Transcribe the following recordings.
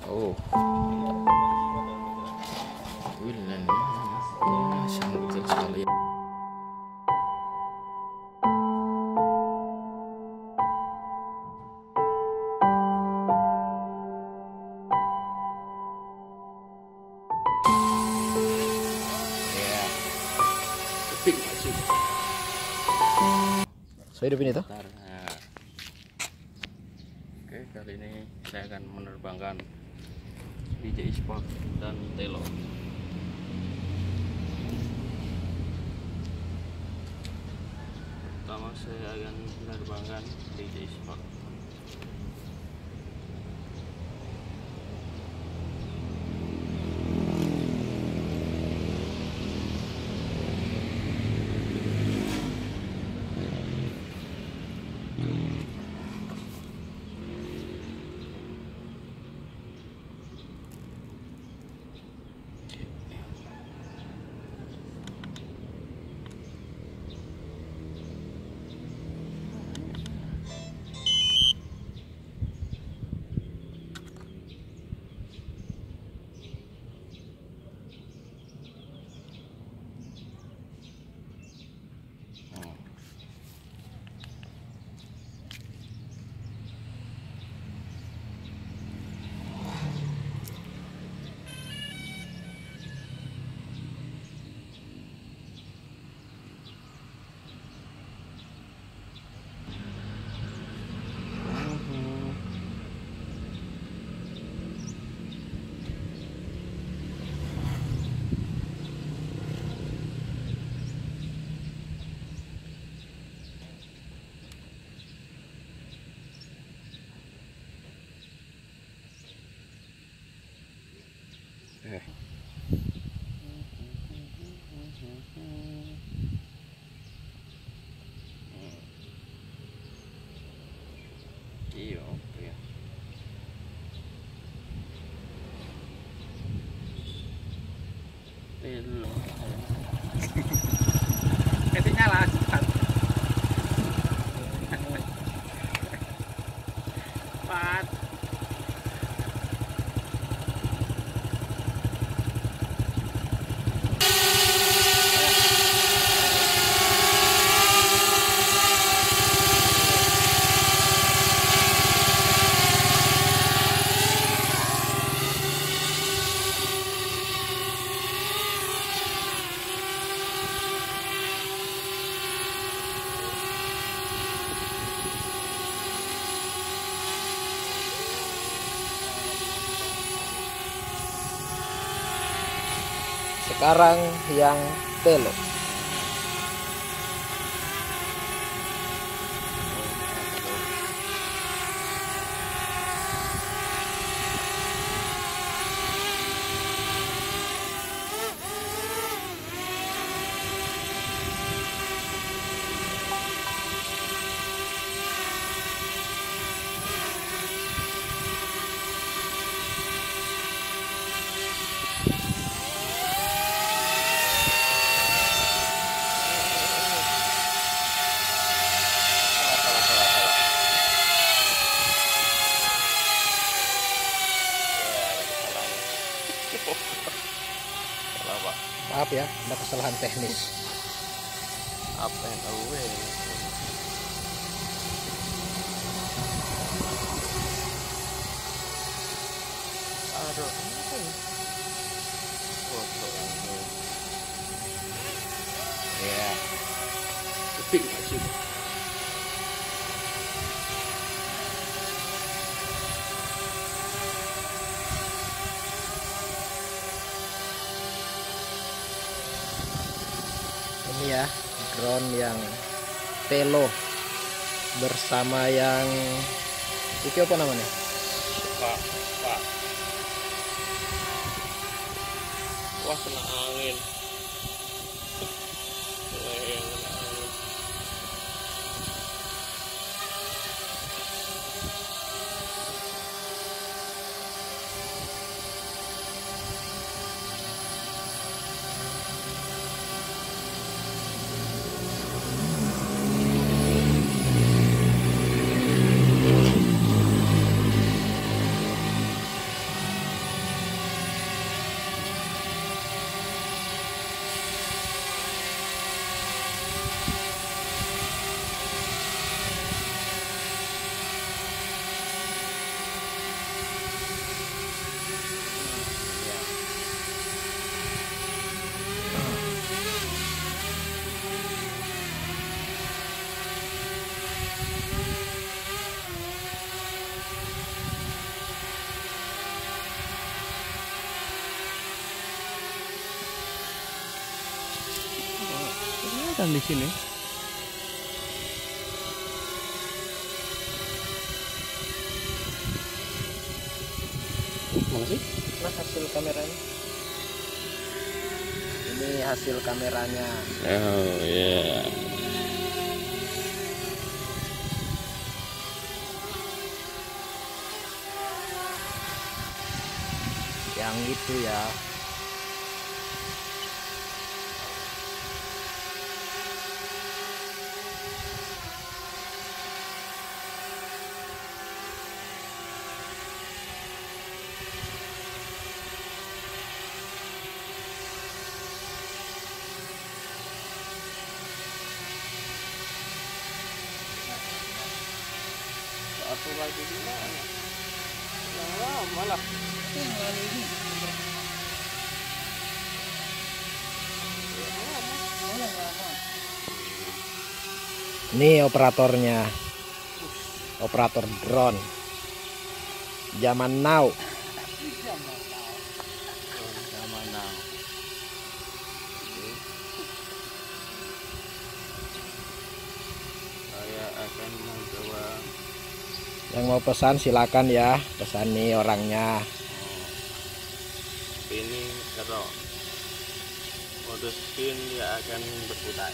Oh, Wilan, sangat kecil sekali. Saya hidupin itu. Nah. Oke, kali ini saya akan menerbangkan DJI Spark dan Tello. Pertama saya akan menerbangkan DJI Spark. Iya, oke. Tello. Ketiknya lah. Pat. Sekarang yang Tello. Maaf ya, ada kesalahan teknis. Apa yang tahu aduh, Ya, kepik masih. ini ya drone yang Tello bersama yang itu apa namanya? Pak. Wah, kena angin. Kena angin. kelihatan di sini. Mana sih? Nah, hasil kameranya. Ini hasil kameranya. Oh iya. Yang itu ya. Satu lagi di mana? Yang lama lah. Yang lalu ini. Oh, yang lama. Ini operatornya. Operator drone. Zaman now. Sama now. Saya akan mencoba. Yang mau pesan silakan ya. Pesan nih orangnya. Spinning drone. Mode spin dia akan berputar.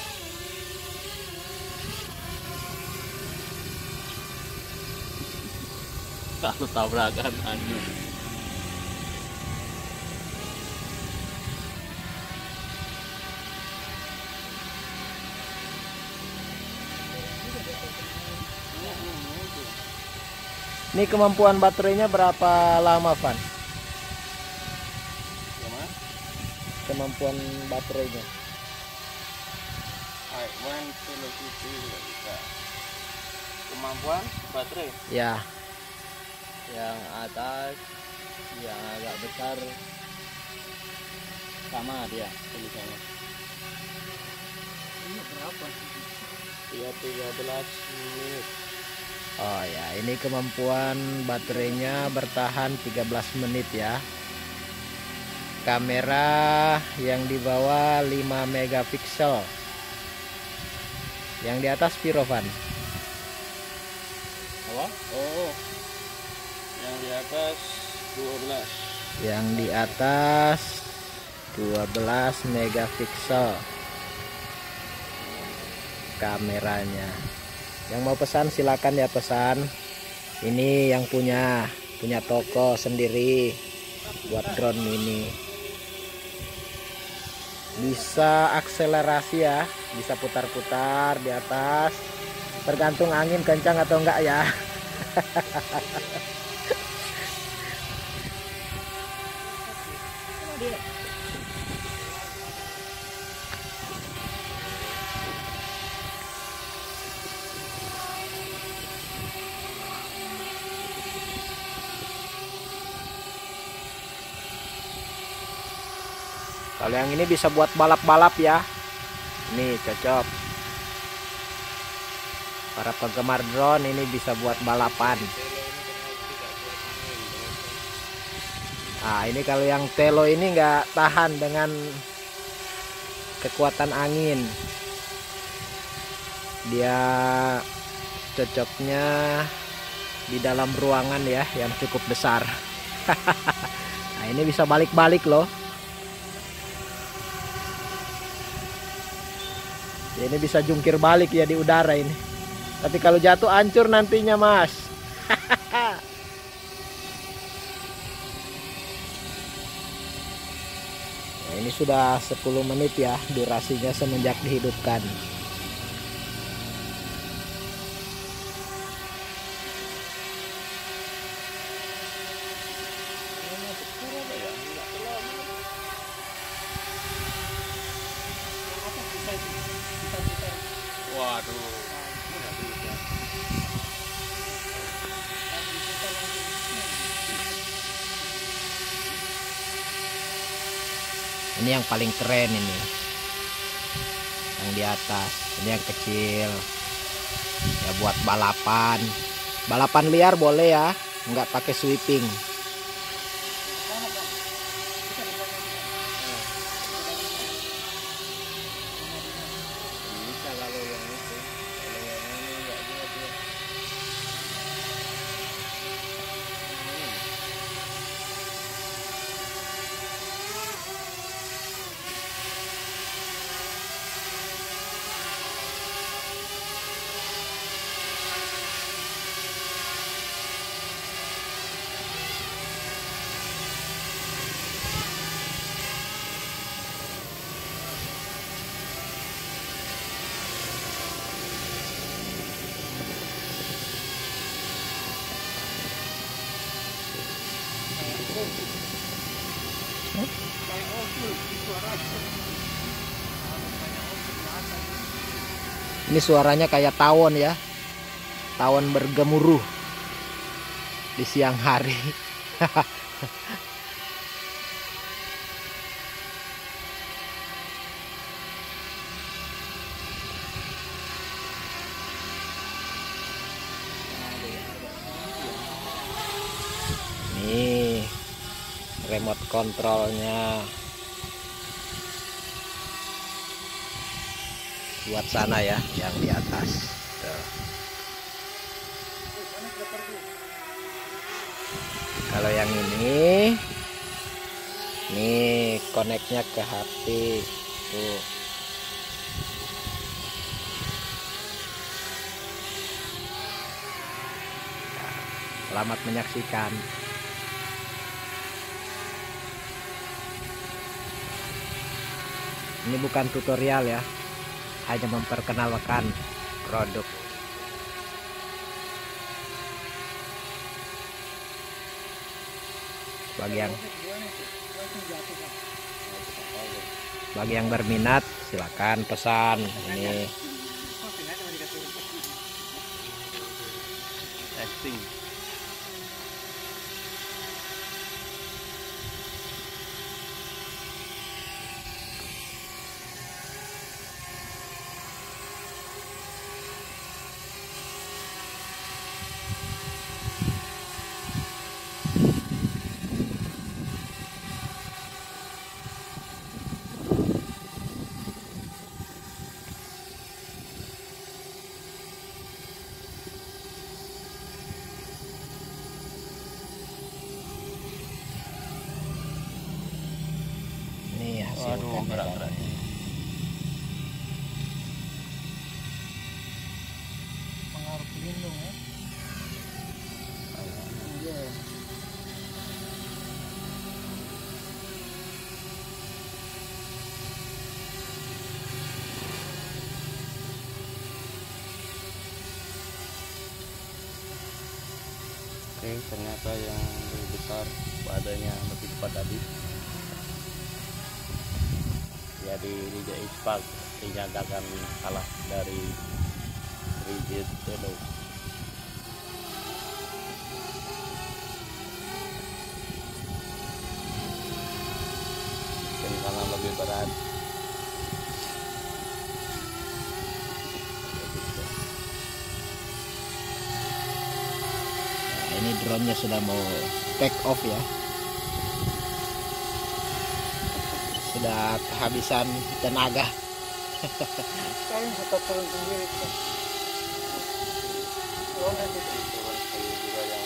Kalau tabrakan anjing. Ini kemampuan baterainya berapa lama, Van? Gimana? Kemampuan baterainya. One velocity nggak bisa. Kemampuan baterai Ya, yang atas, yang agak besar sama dia tulisannya. Ini berapa? Iya 13 menit. oh ya, ini kemampuan baterainya bertahan 13 menit ya. Kamera yang di bawah 5 megapiksel. Yang di atas piro, Van? Apa? Oh, yang di atas 12. Yang di atas 12 megapiksel kameranya. Yang mau pesan silakan ya pesan. Ini yang punya toko sendiri buat drone ini. Bisa akselerasi ya, bisa putar-putar di atas. Tergantung angin kencang atau enggak ya. Kalau yang ini bisa buat balap-balap ya. Ini cocok. Para penggemar drone ini bisa buat balapan. Nah, ini kalau yang Telo ini nggak tahan dengan kekuatan angin. Dia cocoknya di dalam ruangan ya yang cukup besar. Nah, ini bisa balik-balik loh. Ini bisa jungkir balik ya di udara ini. Tapi kalau jatuh hancur nantinya, Mas. Nah, ini sudah 10 menit ya durasinya semenjak dihidupkan. Waduh. Ini yang paling keren ini. Yang di atas, ini yang kecil. Ya buat balapan. Balapan liar boleh ya, nggak pakai sweeping. Kayak osul suara. Ini suaranya kayak tawon ya. Tawon bergemuruh di siang hari. Nih remote kontrolnya buat sana ya, yang di atas. Tuh. Kalau yang ini koneknya ke HP tuh. Selamat menyaksikan. Ini bukan tutorial ya, hanya memperkenalkan produk. Bagi yang berminat silakan pesan ini. Testing. Nih hasil Waduh, gerak-gerak. Pengaruh pelindung ya. Iya. Oke, ternyata yang lebih besar badannya lebih cepat tadi. Jadi DJI Spark dinyatakan kalah dari Rigid Telo. Mungkin karena lebih berat. Nah, ini drone-nya sudah mau take off ya. Sudah kehabisan tenaga. Kalian bisa turun sendiri kan. Oh, nanti Juga yang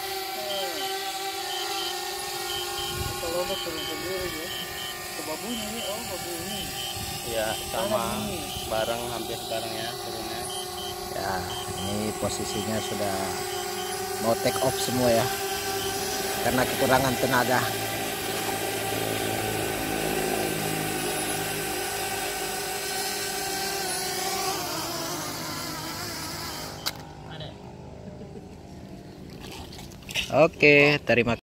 kalau lo turun sendiri ya. Ke babunya nih, oh babu ini. ya sama bareng hampir sekarang ya turunnya. Ya, ini posisinya sudah mau take off semua ya. Karena kekurangan tenaga. Oke, terima kasih.